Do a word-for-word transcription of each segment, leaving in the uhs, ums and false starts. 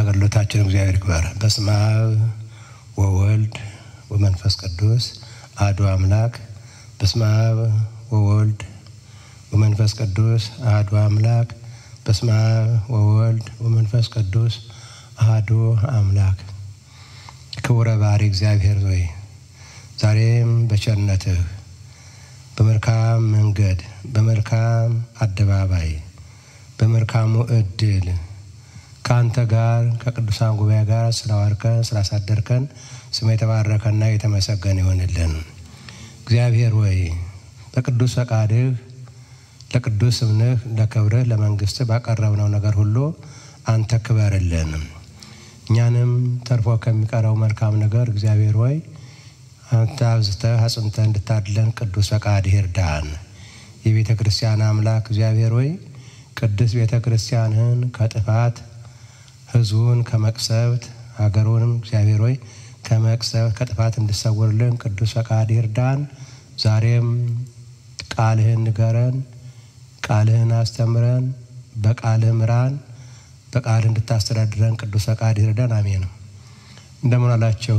አገልግሎታችን እግዚአብሔር ይክበር። በስመ አብ ወወልድ ወመንፈስ ቅዱስ አሐዱ አምላክ። በስመ አብ ወወልድ ወመንፈስ ቅዱስ አሐዱ አምላክ። በስመ አብ ወወልድ ወመንፈስ ቅዱስ አሐዱ አምላክ። ክቡረ ባሕሪ እግዚአብሔር ሆይ ዛሬም በቸርነትህ በመልካም መንገድ በመልካም አደባባይ በመልካሙ እድል ካንተ ጋር ከቅዱሳን ጉባኤ ጋር ስላዋርከን ስላሳደርከን ስም የተባረከና የተመሰገነ ይሁንልን። እግዚአብሔር ሆይ በቅዱስ ፈቃድህ ለቅዱስ ስምህ ለክብርህ ለመንግስት ባቀረብነው ነገር ሁሉ አንተ ክበርልን። እኛንም ተርፎ ከሚቀረው መልካም ነገር እግዚአብሔር ሆይ አንተ አብዝተህ አጽንተህ እንድታድለን ቅዱስ ፈቃድህ ይርዳን። የቤተ ክርስቲያን አምላክ እግዚአብሔር ሆይ ቅዱስ ቤተ ክርስቲያንህን ከጥፋት ህዝቡን ከመቅሰፍት ሀገሩንም እግዚአብሔር ሆይ ከመቅሰፍት ከጥፋት እንድሰውርልን ቅዱስ ፈቃድ ይርዳን። ዛሬም ቃልህን ንገረን፣ ቃልህን አስተምረን፣ በቃልህ ምራን፣ በቃልህ እንድታስተዳድረን ቅዱስ ፈቃድ ይርዳን። አሜን። እንደምን አላችሁ?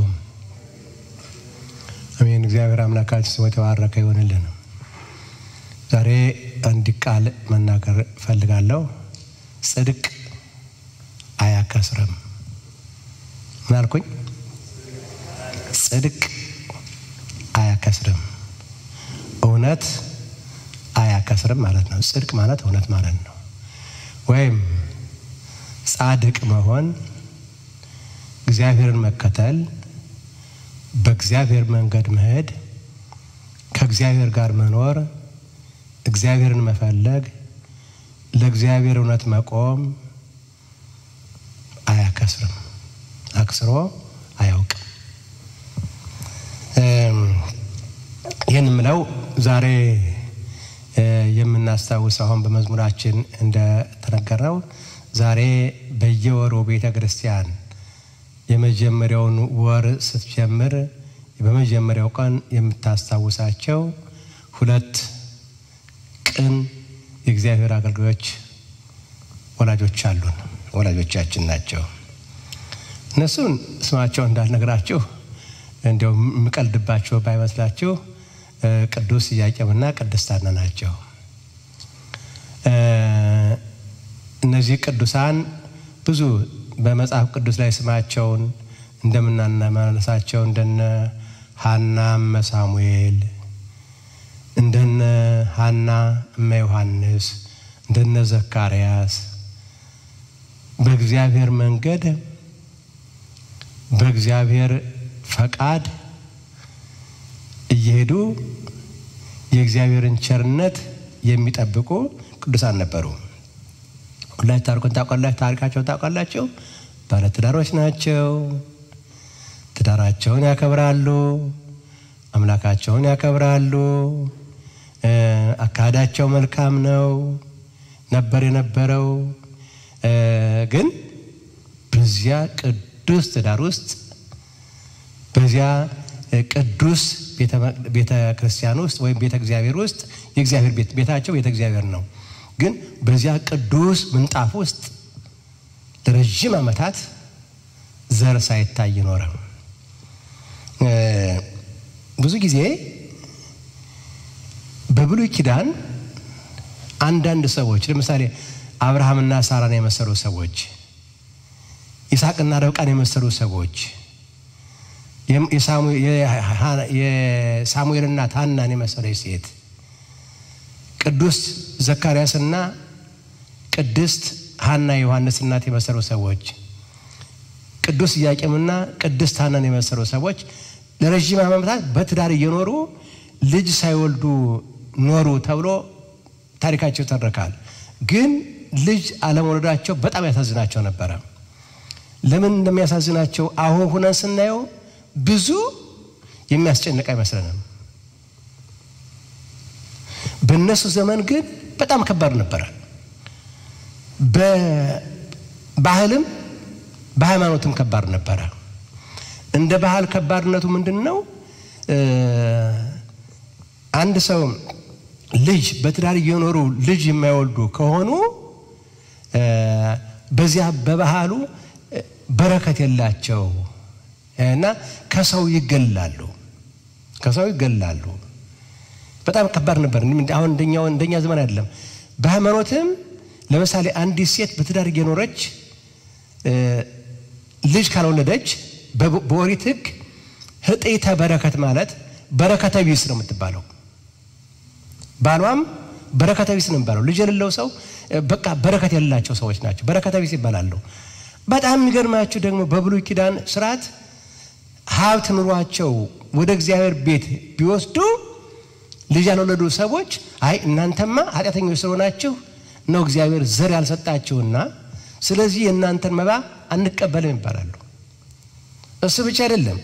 አሜን። እግዚአብሔር አምላካችን ስሙ የተባረከ ይሁንልን። ዛሬ አንድ ቃል መናገር ፈልጋለሁ። ጽድቅ አያከስርም። ምን አልኩኝ? ጽድቅ አያከስርም። እውነት አያከስርም ማለት ነው። ጽድቅ ማለት እውነት ማለት ነው። ወይም ጻድቅ መሆን እግዚአብሔርን መከተል፣ በእግዚአብሔር መንገድ መሄድ፣ ከእግዚአብሔር ጋር መኖር፣ እግዚአብሔርን መፈለግ፣ ለእግዚአብሔር እውነት መቆም አያከስርም። አክስሮ አያውቅም። ይህን ምለው ዛሬ የምናስታውሰው አሁን በመዝሙራችን እንደተነገረው ዛሬ በየወሩ ቤተ ክርስቲያን የመጀመሪያውን ወር ስትጀምር በመጀመሪያው ቀን የምታስታውሳቸው ሁለት ቅን የእግዚአብሔር አገልጋዮች ወላጆች አሉን። ወላጆቻችን ናቸው። እነሱን ስማቸው እንዳልነግራችሁ እንደው ምቀልድባቸው ባይመስላችሁ ቅዱስ ኢያቄምና ቅድስት ሐና ናቸው። እነዚህ ቅዱሳን ብዙ በመጽሐፍ ቅዱስ ላይ ስማቸውን እንደምናነሳቸው እንደነ ሐና እመ ሳሙኤል፣ እንደነ ሐና እመ ዮሐንስ፣ እንደነ ዘካርያስ በእግዚአብሔር መንገድ በእግዚአብሔር ፈቃድ እየሄዱ የእግዚአብሔርን ቸርነት የሚጠብቁ ቅዱሳን ነበሩ። ሁላችሁ ታሪኩን ታውቃላችሁ፣ ታሪካቸውን ታውቃላችሁ። ባለትዳሮች ናቸው። ትዳራቸውን ያከብራሉ፣ አምላካቸውን ያከብራሉ። አካዳቸው መልካም ነው ነበር የነበረው። ግን በዚያ ቅዱስ ትዳር ውስጥ በዚያ ቅዱስ ቤተ ክርስቲያን ውስጥ ወይም ቤተ እግዚአብሔር ውስጥ የእግዚአብሔር ቤት ቤታቸው ቤተ እግዚአብሔር ነው። ግን በዚያ ቅዱስ ምንጣፍ ውስጥ ለረጅም ዓመታት ዘር ሳይታይ ኖረ። ብዙ ጊዜ በብሉይ ኪዳን አንዳንድ ሰዎች ለምሳሌ አብርሃምና ሳራን የመሰሉ ሰዎች፣ ይስሐቅና ርብቃን የመሰሉ ሰዎች፣ የሳሙኤልና ሐናን የመሰለች ሴት፣ ቅዱስ ዘካርያስና ቅድስት ሐና ዮሐንስ እናት የመሰሉ ሰዎች፣ ቅዱስ ኢያቄምና ቅድስት ሐናን የመሰሉ ሰዎች ለረጅም ዓመታት በትዳር እየኖሩ ልጅ ሳይወልዱ ኖሩ ተብሎ ታሪካቸው ተረካል። ግን ልጅ አለመውለዳቸው በጣም ያሳዝናቸው ነበር። ለምን እንደሚያሳዝናቸው አሁን ሆነን ስናየው ብዙ የሚያስጨንቅ አይመስልንም። በእነሱ ዘመን ግን በጣም ከባድ ነበር። በባህልም በሃይማኖትም ከባድ ነበር። እንደ ባህል ከባድነቱ ምንድነው? አንድ ሰው ልጅ በትዳር እየኖሩ ልጅ የማይወልዱ ከሆኑ በዚያ በባህሉ በረከት የላቸው እና ከሰው ይገላሉ ከሰው ይገላሉ በጣም ከባድ ነበር አሁን እንደኛው እንደኛ ዘመን አይደለም በሃይማኖትም ለምሳሌ አንዲት ሴት በትዳር እየኖረች ልጅ ካልወለደች በኦሪት ሕግ ህጤተ በረከት ማለት በረከተ ቢስ ነው የምትባለው ባሏም በረከተ ቢስ ነው የሚባለው ልጅ የሌለው ሰው በቃ በረከት የሌላቸው ሰዎች ናቸው በረከተ ቢስ ይባላሉ በጣም የሚገርማችሁ ደግሞ በብሉይ ኪዳን ሥርዓት ሀብት ኑሯቸው ወደ እግዚአብሔር ቤት ቢወስዱ ልጅ ያልወለዱ ሰዎች አይ እናንተማ ኃጢአተኞች ስለሆናችሁ ነው እግዚአብሔር ዘር ያልሰጣችሁና ስለዚህ እናንተን መባ አንቀበልም ይባላሉ እሱ ብቻ አይደለም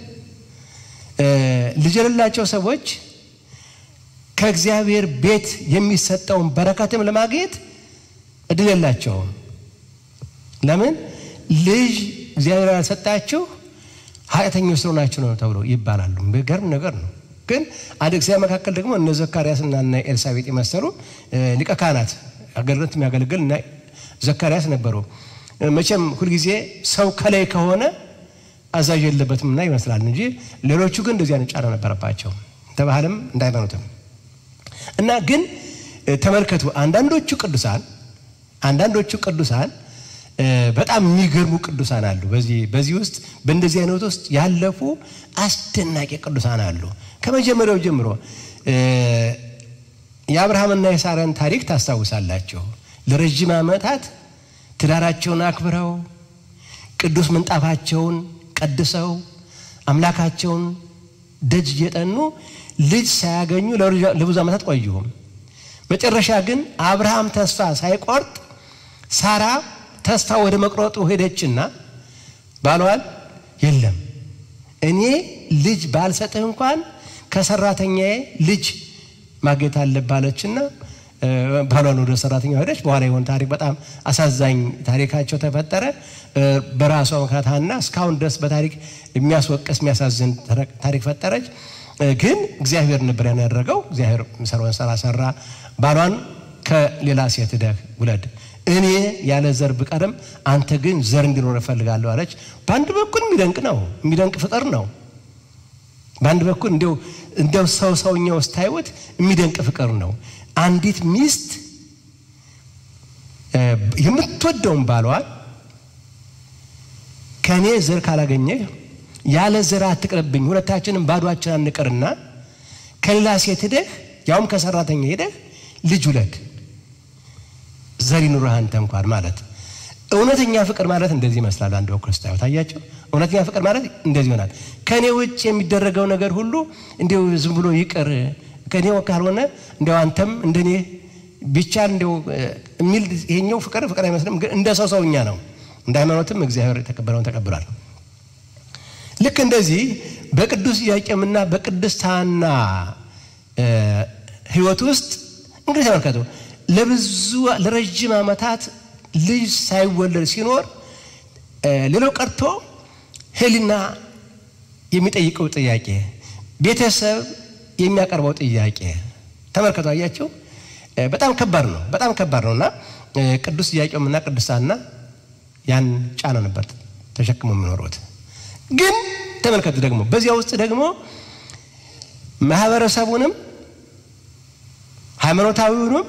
ልጅ የሌላቸው ሰዎች ከእግዚአብሔር ቤት የሚሰጠውን በረከትም ለማግኘት እድል የላቸውም ለምን ልጅ እግዚአብሔር ያልሰጣችሁ ኃጢአተኞች ስለሆናችሁ ነው ተብሎ ይባላሉ በገርም ነገር ነው ግን አለክሲያ መካከል ደግሞ እነ ዘካርያስና እነ ኤልሳቤጥ የመሰሉ ሊቀ ካህናት አገልግሎት የሚያገለግልና ዘካርያስ ነበሩ መቼም ሁሉ ጊዜ ሰው ከላይ ከሆነ አዛዥ የለበትምና ይመስላል እንጂ ሌሎቹ ግን እንደዚህ አንጫራ ነበርባቸው ተባህለም እንዳይመኑትም እና ግን ተመልከቱ አንዳንዶቹ ቅዱሳን አንዳንዶቹ ቅዱሳን በጣም የሚገርሙ ቅዱሳን አሉ በዚህ በዚህ ውስጥ በእንደዚህ አይነት ውስጥ ያለፉ አስደናቂ ቅዱሳን አሉ ከመጀመሪያው ጀምሮ የአብርሃምና የሳራን ታሪክ ታስታውሳላችሁ ለረጅም ዓመታት ትዳራቸውን አክብረው ቅዱስ ምንጣፋቸውን ቀድሰው አምላካቸውን ደጅ እየጠኑ ልጅ ሳያገኙ ለብዙ ዓመታት ቆዩ መጨረሻ ግን አብርሃም ተስፋ ሳይቆርጥ ሳራ ተስፋ ወደ መቅረጡ ሄደችና ባሏል የለም እኔ ልጅ ባልሰጥህ እንኳን ከሰራተኛዬ ልጅ ማግኘት አለባለችና ባሏን ወደ ሰራተኛው ሄደች በኋላ የሆነ ታሪክ በጣም አሳዛኝ ታሪካቸው ተፈጠረ በራሷ መካታና እስካሁን ድረስ በታሪክ የሚያስወቅስ የሚያሳዝን ታሪክ ፈጠረች ግን እግዚአብሔር ነበር ያደረገው እግዚአብሔር መሰረውን ሰራ ሰራ ባሏን ከሌላ ሴት ደግ ውለድ እኔ ያለ ዘር ብቀርም አንተ ግን ዘር እንዲኖር ፈልጋለሁ አለች ባንድ በኩል የሚደንቅ ነው የሚደንቅ ፍቅር ነው ባንድ በኩል እንደው እንደው ሰው ሰውኛው ስታይወት የሚደንቅ ፍቅር ነው አንዲት ሚስት የምትወደውን ባሏን ከኔ ዘር ካላገኘ ያለ ዘር አትቅርብኝ ሁለታችንም ባዷችን አንቀርና ከሌላ ሴት ሄደህ ያውም ከሰራተኛ ሄደህ ልጅ ውለድ ዘር ይኑርህ አንተ እንኳን ማለት እውነተኛ ፍቅር ማለት እንደዚህ ይመስላል አንድ ወክርስቲያን ታያቸው እውነተኛ ፍቅር ማለት እንደዚህ ይሆናል ከኔ ውጭ የሚደረገው ነገር ሁሉ እንደው ዝም ብሎ ይቀር ከኔ ወካልሆነ እንደው አንተም እንደኔ ቢቻል እንደው ሚል ይሄኛው ፍቅር ፍቅር አይመስልም ግን እንደ ሰው ሰውኛ ነው እንደ ሃይማኖትም እግዚአብሔር ተቀበለውን ተቀብሏል ልክ እንደዚህ በቅዱስ ያቄምና በቅድስት ሐና ህይወት ውስጥ እንግዲህ ተመልከቱ ለብዙ ለረጅም ዓመታት ልጅ ሳይወለድ ሲኖር ሌላው ቀርቶ ሄሊና የሚጠይቀው ጥያቄ ቤተሰብ የሚያቀርበው ጥያቄ ተመልከቱ አያችሁ በጣም ከባድ ነው በጣም ከባድ ነውና ቅዱስ ያቄምና ቅድስት ሐና ያን ጫና ነበር ተሸክሞ የሚኖሩት ግን ተመልከቱ ደግሞ በዚያ ውስጥ ደግሞ ማህበረሰቡንም ሃይማኖታዊውንም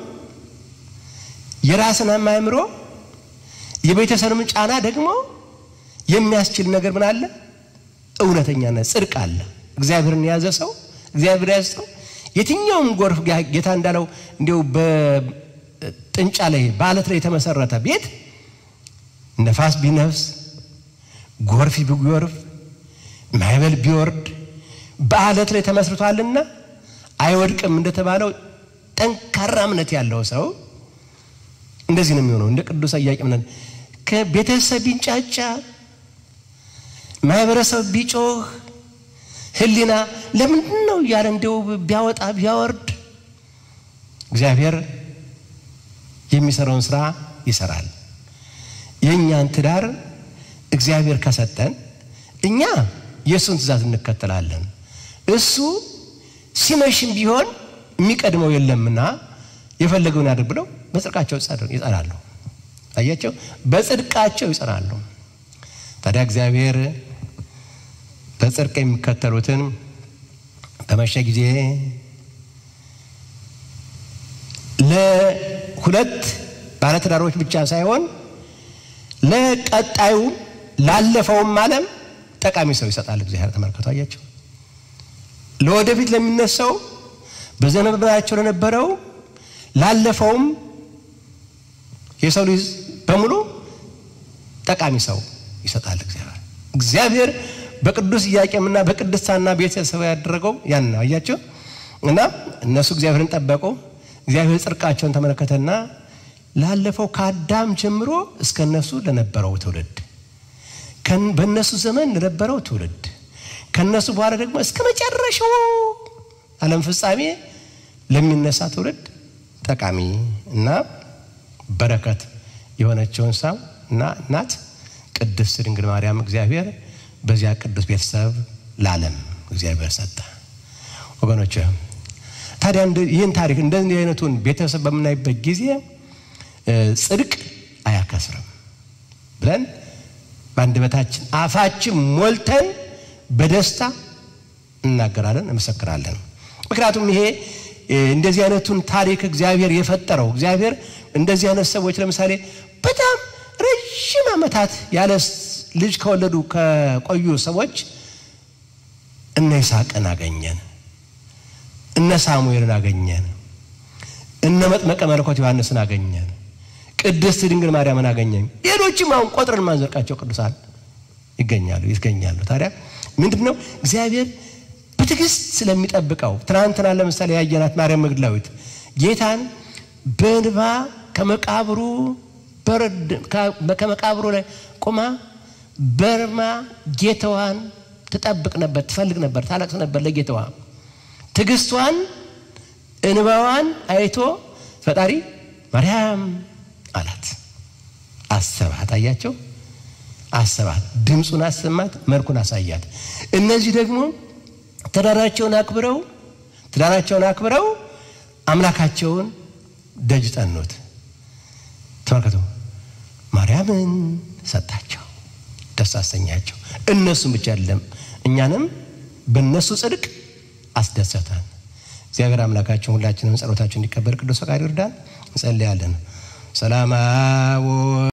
የራስን አማምሮ የቤተሰብን ጫና ደግሞ የሚያስችል ነገር ምን አለ እውነተኛነት ጽድቅ አለ እግዚአብሔርን ያዘ ሰው እግዚአብሔር ያዘ ሰው የትኛውም ጎርፍ ጌታ እንዳለው እንደው በጥንጫ ላይ ባለት ላይ የተመሰረተ ቤት ነፋስ ቢነፍስ ጎርፍ ቢጎርፍ ማይበል ቢወርድ ባለት ላይ ተመስርቷልና አይወድቅም እንደተባለው ጠንካራ እምነት ያለው ሰው እንደዚህ ነው የሚሆነው እንደ ቅዱስ ያቄም ነን ከቤተሰብ ቢንጫጫ ማህበረሰብ ቢጮህ ህሊና ለምን ነው ያለ እንደው ቢያወጣ ቢያወርድ እግዚአብሔር የሚሰራውን ስራ ይሰራል የኛን ትዳር እግዚአብሔር ከሰጠን እኛ የሱን ትእዛዝ እንከተላለን እሱ ሲመሽም ቢሆን የሚቀድመው የለምና የፈለገውን ያድርግ ብለው በጽድቃቸው ይጸራሉ አያቸው በጽድቃቸው ይጸራሉ ታዲያ እግዚአብሔር በጽድቅ የሚከተሉትን በመሸ ጊዜ ለሁለት ባለትዳሮች ብቻ ሳይሆን ለቀጣዩ ላለፈውም ዓለም ጠቃሚ ሰው ይሰጣል እግዚአብሔር። ተመልከቱ አያችሁ ለወደፊት ለሚነሳው በዘመናቸው ለነበረው ላለፈውም የሰው ልጅ በሙሉ ጠቃሚ ሰው ይሰጣል እግዚአብሔር። እግዚአብሔር በቅዱስ ኢያቄምና በቅድስት ሐና ቤተሰብ ያደረገው ያን ነው አያችሁ። እና እነሱ እግዚአብሔርን ጠበቁ። እግዚአብሔር ጽድቃቸውን ተመለከተና ላለፈው ከአዳም ጀምሮ እስከነሱ ለነበረው ትውልድ በእነሱ ዘመን ለነበረው ትውልድ ከነሱ በኋላ ደግሞ እስከ መጨረሻው ዓለም ፍጻሜ ለሚነሳ ትውልድ ጠቃሚ እና በረከት የሆነችውን ሰው እና እናት ቅድስት ድንግል ማርያም እግዚአብሔር በዚያ ቅዱስ ቤተሰብ ለዓለም እግዚአብሔር ሰጠ። ወገኖቼ ታዲያ ይህን ታሪክ እንደዚህ አይነቱን ቤተሰብ በምናይበት ጊዜ ጽድቅ አያከስርም ብለን በአንደበታችን አፋችን ሞልተን በደስታ እናገራለን እንመሰክራለን። ምክንያቱም ይሄ እንደዚህ አይነቱን ታሪክ እግዚአብሔር የፈጠረው እግዚአብሔር እንደዚህ አይነት ሰዎች ለምሳሌ በጣም ረጅም ዓመታት ያለ ልጅ ከወለዱ ከቆዩ ሰዎች እነ ይስሐቅን አገኘን፣ እነ ሳሙኤልን አገኘን፣ እነ መጥምቀ መለኮት ዮሐንስን አገኘን፣ ቅድስት ድንግል ማርያምን አገኘን። ሌሎችም አሁን ቆጥረን ማንዘርቃቸው ቅዱሳን ይገኛሉ ይገኛሉ። ታዲያ ምንድነው እግዚአብሔር በትዕግስት ስለሚጠብቀው ትናንትና ለምሳሌ ያየናት ማርያም መግደላዊት ጌታን በእንባ ከመቃብሩ በረድ ከመቃብሩ ላይ ቆማ በርማ ጌታዋን ትጠብቅ ነበር፣ ትፈልግ ነበር፣ ታለቅስ ነበር ለጌታዋ። ትዕግስቷን እንባዋን አይቶ ፈጣሪ ማርያም አላት። አሰባት አያቸው አሰባት ድምጹን አሰማት፣ መልኩን አሳያት። እነዚህ ደግሞ ትዳራቸውን አክብረው ትዳራቸውን አክብረው አምላካቸውን ደጅ ጠኑት። ተመልከቱ ማርያምን ሰጣቸው፣ ደስ አሰኛቸው። እነሱም ብቻ አይደለም እኛንም በእነሱ ጽድቅ አስደሰተን። እግዚአብሔር አምላካችን ሁላችንም ጸሎታችን እንዲቀበል ቅዱስ ፈቃዱ ይርዳን። እንጸልያለን። ሰላም